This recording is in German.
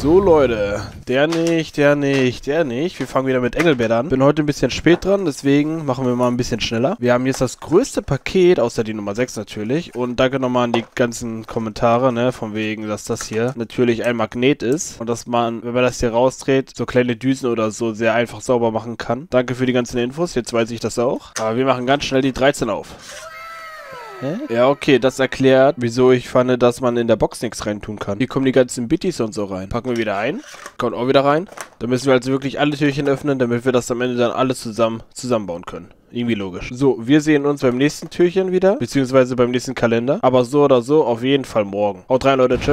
So Leute, der nicht. Wir fangen wieder mit Engelbert an. Bin heute ein bisschen spät dran, deswegen machen wir mal ein bisschen schneller. Wir haben jetzt das größte Paket, außer die Nummer 6 natürlich. Und danke nochmal an die ganzen Kommentare, ne, von wegen, dass das hier natürlich ein Magnet ist. Und dass man, wenn man das hier rausdreht, so kleine Düsen oder so sehr einfach sauber machen kann. Danke für die ganzen Infos, jetzt weiß ich das auch. Aber wir machen ganz schnell die 13 auf. Hä? Ja, okay, das erklärt, wieso ich fand, dass man in der Box nichts reintun kann. Hier kommen die ganzen Bitties und so rein. Packen wir wieder ein. Kommt auch wieder rein. Dann müssen wir also wirklich alle Türchen öffnen, damit wir das am Ende dann alles zusammenbauen können. Irgendwie logisch. So, wir sehen uns beim nächsten Türchen wieder, beziehungsweise beim nächsten Kalender. Aber so oder so auf jeden Fall morgen. Haut rein, Leute. Tschüss.